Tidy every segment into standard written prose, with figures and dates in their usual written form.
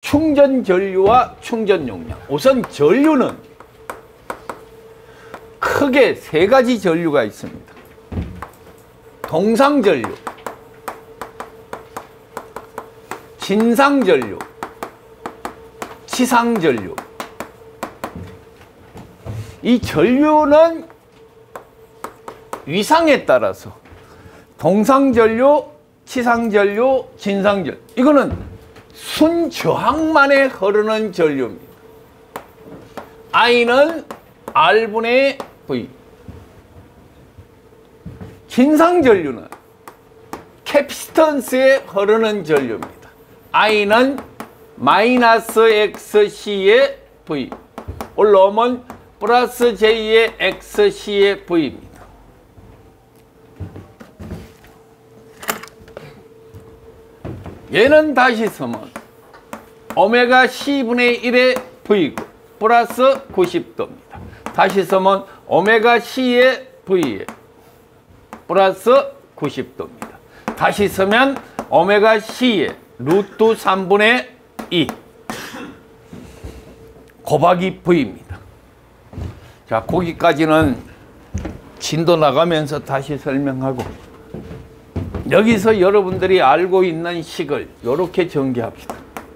충전 전류와 충전 용량. 우선 전류는 크게 세 가지 전류가 있습니다. 동상 전류, 진상 전류, 치상 전류. 이 전류는 위상에 따라서 동상 전류, 치상 전류, 진상 전류. 이거는 순저항만에 흐르는 전류입니다. I는 R분의 V. 진상 전류는 캐피스턴스에 흐르는 전류입니다. I는 마이너스 XC의 V. 올라오면 플러스 J의 XC의 V입니다. 얘는 다시 쓰면 오메가 C분의 1의 V고 플러스 90도입니다. 다시 쓰면 오메가 C의 V에 플러스 90도입니다. 다시 쓰면 오메가 C의 루트 3분의 2 곱하기 V입니다. 자, 거기까지는 진도 나가면서 다시 설명하고, 여기서 여러분들이 알고 있는 식을 이렇게 전개합시다.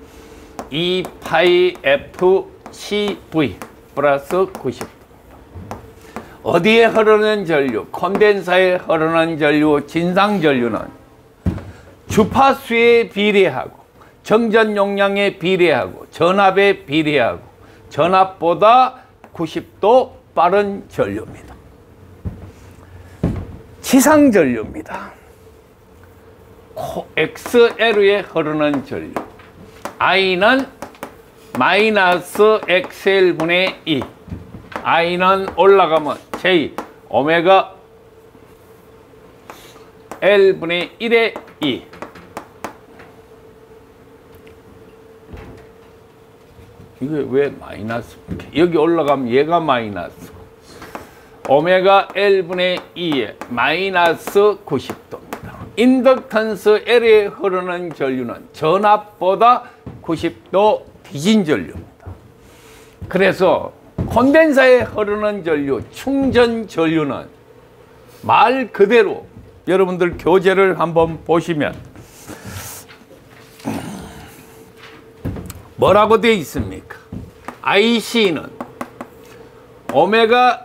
2파이 FC 플러스 90도. 어디에 흐르는 전류? 콘덴사에 흐르는 전류, 진상 전류는 주파수에 비례하고 정전 용량에 비례하고 전압에 비례하고 전압보다 90도 빠른 전류입니다. 치상 전류입니다. XL에 흐르는 전류. I는 마이너스 XL분의 2. I는 올라가면 J 오메가 L분의 1의 2. 이게 왜 마이너스? 여기 올라가면 얘가 마이너스. 오메가 L분의 2에 마이너스 90도입니다. 인덕턴스 L에 흐르는 전류는 전압보다 90도 뒤진 전류입니다. 그래서 콘덴사에 흐르는 전류, 충전 전류는 말 그대로 여러분들 교재를 한번 보시면 뭐라고 되어 있습니까? IC는 오메가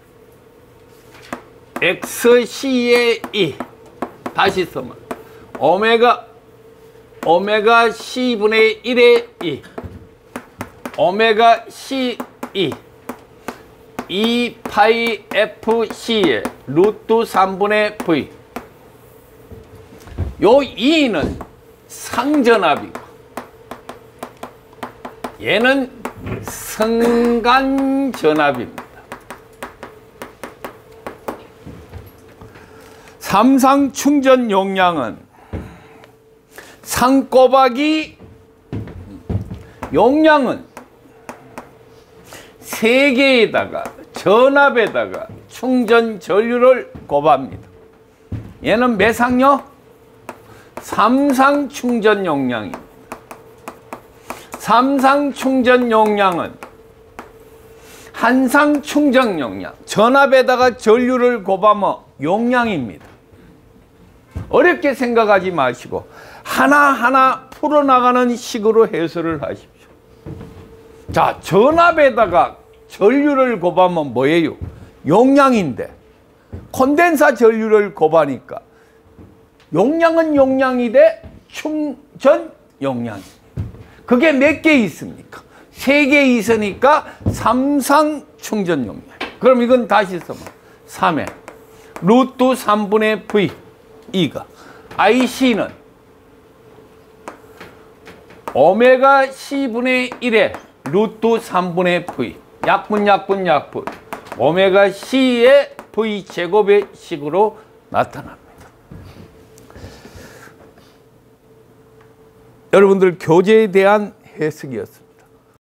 XC의 2. 다시 쓰면 오메가 C분의 1의 2 오메가 C 2 2파이 FC의 루트 3분의 V. 요 2는 상전압이고 얘는 성간전압입니다. 삼상 충전 용량은 상 곱하기 용량은 3개에다가 전압에다가 충전 전류를 곱합니다. 얘는 몇 상요? 3상 충전 용량입니다. 3상 충전 용량은 한상 충전 용량, 전압에다가 전류를 곱하면 용량입니다. 어렵게 생각하지 마시고 하나하나 풀어나가는 식으로 해설을 하십시오. 자, 전압에다가 전류를 곱하면 뭐예요? 용량인데 콘덴사 전류를 곱하니까 용량은 용량이되 충전 용량입니다. 그게 몇 개 있습니까? 3개 있으니까 3상 충전 용량. 그럼 이건 다시 써봐. 3에 루트 3분의 V 2가 IC는 오메가 C분의 1에 루트 3분의 V 약분 오메가 C의 V 제곱의 식으로 나타납니다. 여러분들 교재에 대한 해석이었습니다.